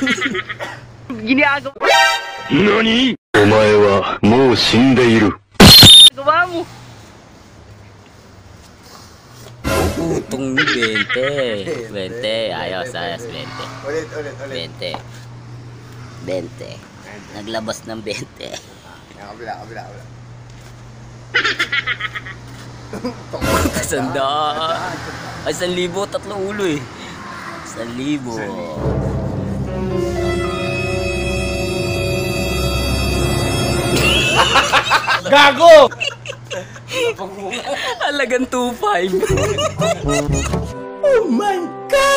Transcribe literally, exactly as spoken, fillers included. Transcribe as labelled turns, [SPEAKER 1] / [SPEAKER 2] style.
[SPEAKER 1] Ginagawa.
[SPEAKER 2] Nani? Omae wa mou shindeiru.
[SPEAKER 1] Gawa mo.
[SPEAKER 3] Utong ni twenty. twenty. Ayos, ayos. twenty.
[SPEAKER 4] Ulit, ulit, ulit.
[SPEAKER 3] twenty. twenty. Naglabas ng twenty.
[SPEAKER 4] Kabila, kabila, kabila.
[SPEAKER 3] Sanda. Ay, isang libo, tatlong ulo eh. Isang libo.
[SPEAKER 4] Gago!
[SPEAKER 3] Halagang two five.
[SPEAKER 4] Oh my God!